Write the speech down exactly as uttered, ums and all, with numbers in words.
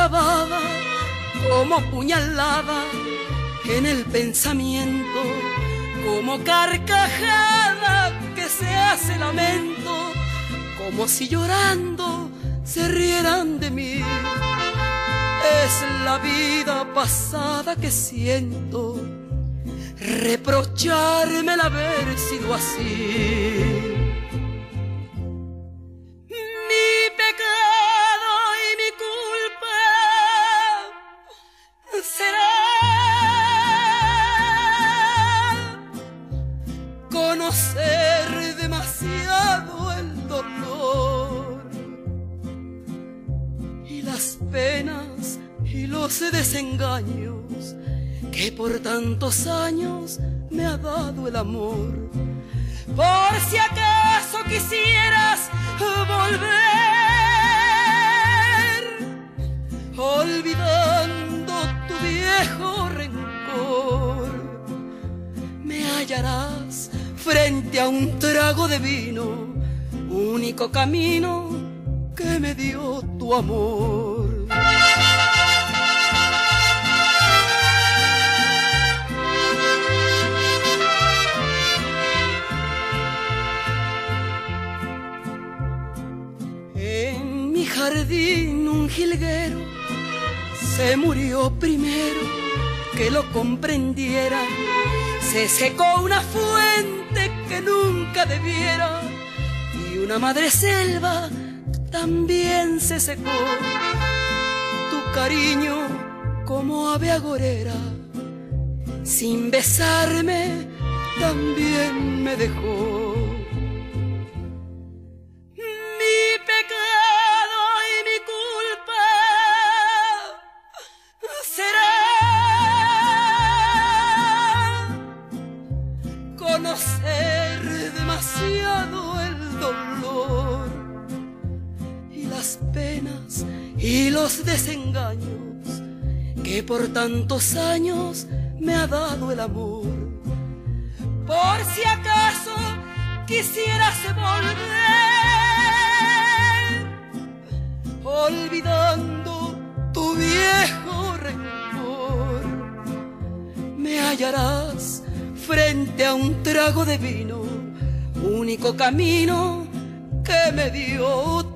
clavada como puñalada en el pensamiento, como carcajada que se hace lamento, como si llorando se rieran de mí. Es la vida pasada que siento, reprocharme el haber sido así. Conocer demasiado el dolor y las penas y los desengaños que por tantos años me ha dado el amor. Por si acaso quisieras volver, olvidando tu viejo rencor, me hallarás frente a un trago de vino, único camino que me dio tu amor. En mi jardín un jilguero se murió primero que lo comprendiera. Se secó una fuente que nunca debiera y una madre selva también se secó. Tu cariño como ave agorera, sin besarme también me dejó. Conocer demasiado el dolor y las penas y los desengaños que por tantos años me ha dado el amor. Por si acaso quisieras volver, olvidando tu viejo rencor, me hallarás frente a un trago de vino, único camino que me dio